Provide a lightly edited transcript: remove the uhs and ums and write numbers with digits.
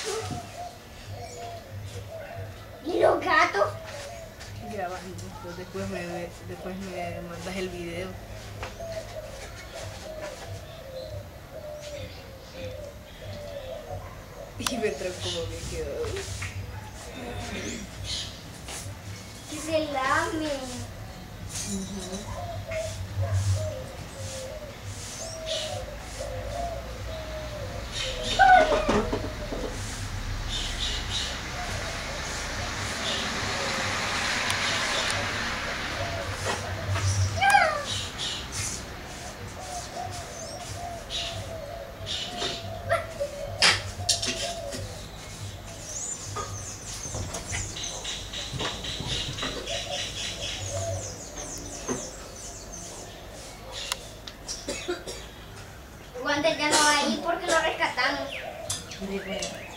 ¿Y los gatos? Grabando, después me mandas el video. Y Bertrand como me quedó. Que se lamen. Guante ya no va ahí porque lo rescatamos. Sí, bueno.